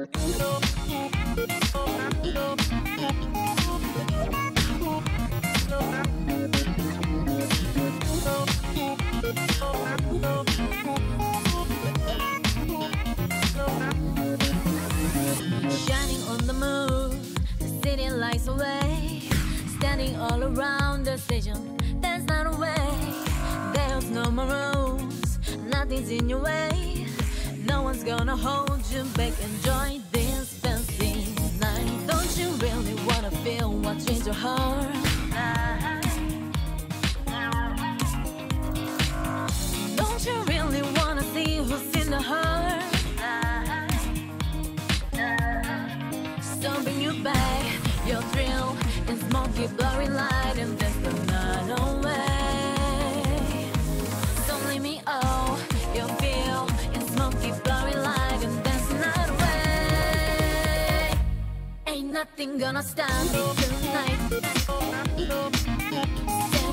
Shining on the moon, the city lights away. Standing all around the station, there's not a way. There's no more rules, nothing's in your way. No one's gonna hold you back. Enjoy this fancy night. Don't you really wanna feel what's in your heart? Don't you really wanna see who's in the heart? So bring you back your thrill in smoky blurry light, and there's another way. So leave me all you feel in smoky blurry light, and there's another way. Ain't nothing gonna stop me tonight.